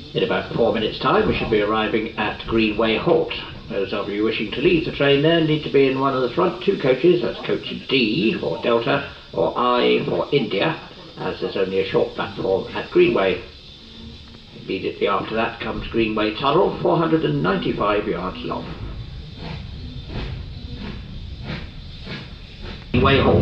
In about 4 minutes' time we should be arriving at Greenway Halt. Those of you wishing to leave the train there need to be in one of the front 2 coaches, that's coach D for Delta or I for India, as there's only a short platform at Greenway. Immediately after that comes Greenway Tunnel, 495 yards long. Greenway Halt.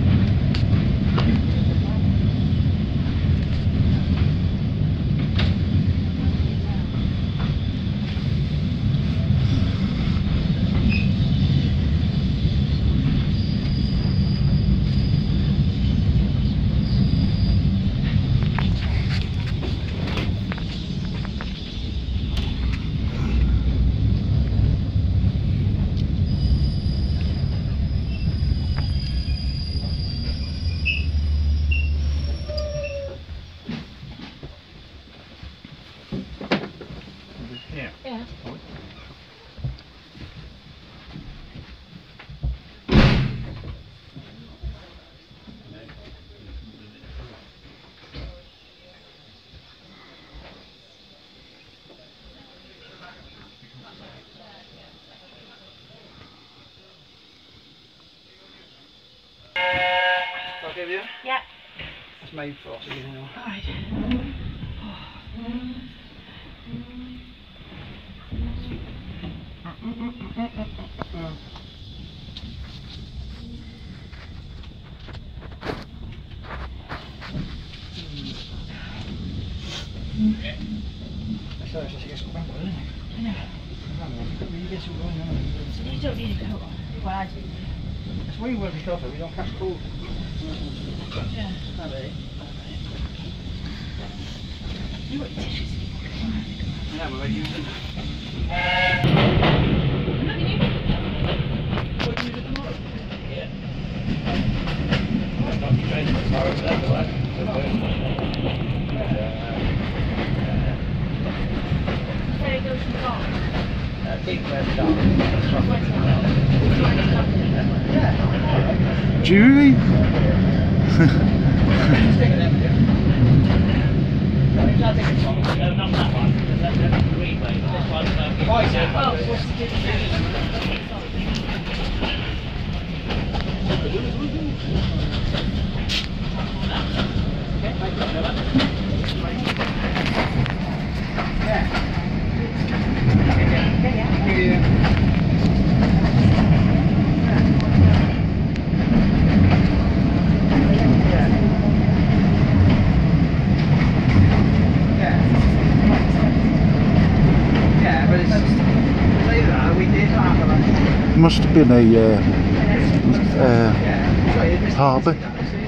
Yeah. It's made for us, you know. Right. So it's just a guess what isn't it? I know. You guess what going on. You don't need a coat on. Well, I do. That's why you want to be careful, we don't catch cold. Yeah. Maybe. You got your tissues. Yeah, we're using them. Look at you. What do you do tomorrow? Yeah. I'm not trained as far as that, but Where it goes from dark. keep that down. Do you really? Not that one, because that's the green way, but this one's Must have been a harbour.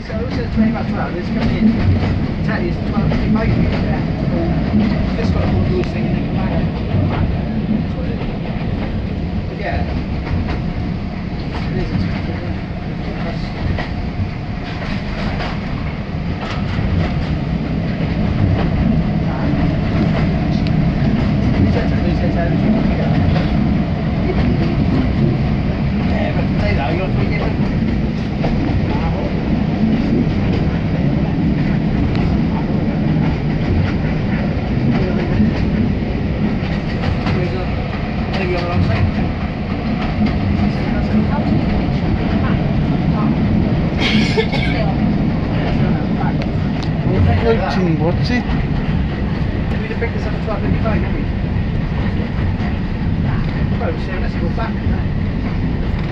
What's it? Did we pick this up at 12:55, didn't we? Well, so let's go back.